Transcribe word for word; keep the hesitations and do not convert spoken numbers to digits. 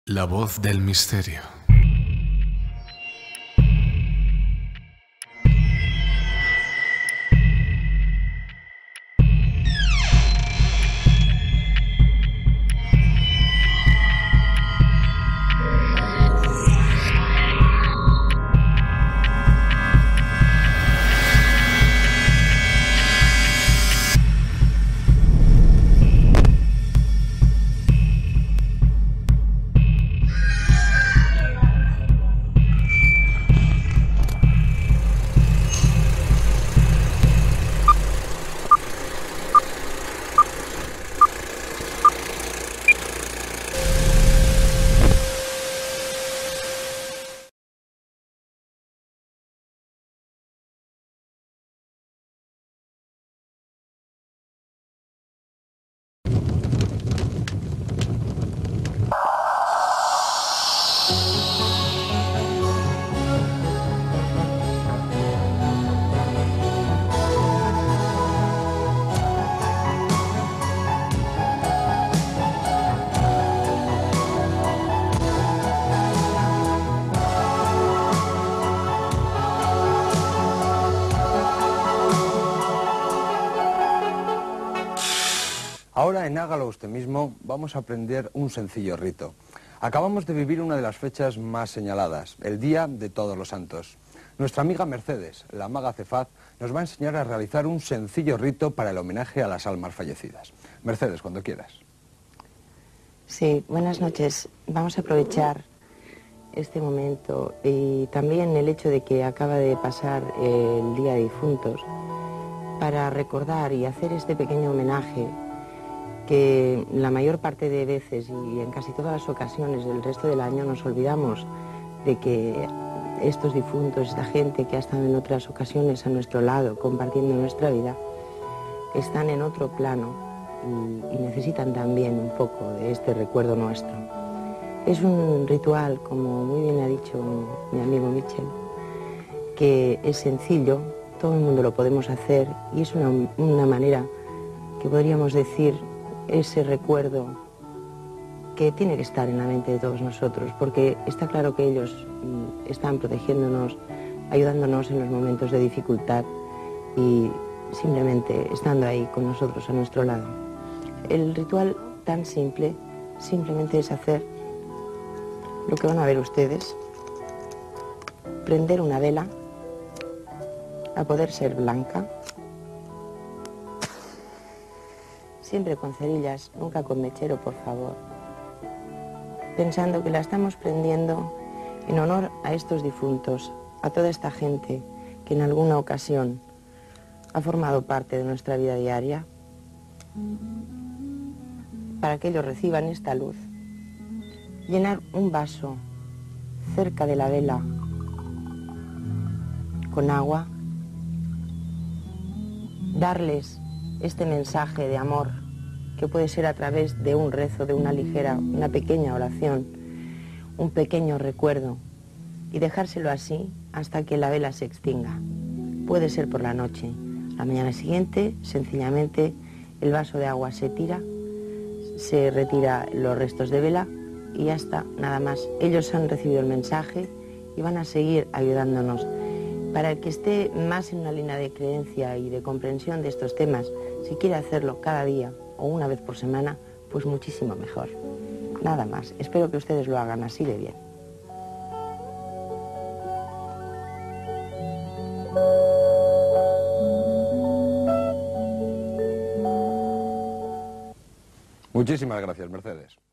La voz del misterio. Ahora en Hágalo Usted Mismo vamos a aprender un sencillo rito. Acabamos de vivir una de las fechas más señaladas, el Día de Todos los Santos. Nuestra amiga Mercedes, la maga Cefaz, nos va a enseñar a realizar un sencillo rito para el homenaje a las almas fallecidas. Mercedes, cuando quieras. Sí, buenas noches. Vamos a aprovechar este momento y también el hecho de que acaba de pasar el Día de Difuntos para recordar y hacer este pequeño homenaje que la mayor parte de veces y en casi todas las ocasiones del resto del año nos olvidamos de que estos difuntos, esta gente que ha estado en otras ocasiones a nuestro lado compartiendo nuestra vida, están en otro plano y, y necesitan también un poco de este recuerdo nuestro. Es un ritual, como muy bien ha dicho mi amigo Michel, que es sencillo, todo el mundo lo podemos hacer y es una, una manera que podríamos decir ese recuerdo que tiene que estar en la mente de todos nosotros, porque está claro que ellos mm, están protegiéndonos, ayudándonos en los momentos de dificultad y simplemente estando ahí con nosotros a nuestro lado. El ritual tan simple, simplemente es hacer lo que van a ver ustedes, prender una vela, a poder ser blanca, siempre con cerillas, nunca con mechero, por favor, pensando que la estamos prendiendo en honor a estos difuntos, a toda esta gente que en alguna ocasión ha formado parte de nuestra vida diaria, para que ellos reciban esta luz. Llenar un vaso cerca de la vela con agua, darles este mensaje de amor, que puede ser a través de un rezo, de una ligera, una pequeña oración, un pequeño recuerdo, y dejárselo así hasta que la vela se extinga. Puede ser por la noche. La mañana siguiente, sencillamente, el vaso de agua se tira, se retira los restos de vela y ya está, nada más. Ellos han recibido el mensaje y van a seguir ayudándonos. Para el que esté más en una línea de creencia y de comprensión de estos temas, si quiere hacerlo cada día o una vez por semana, pues muchísimo mejor. Nada más. Espero que ustedes lo hagan así de bien. Muchísimas gracias, Mercedes.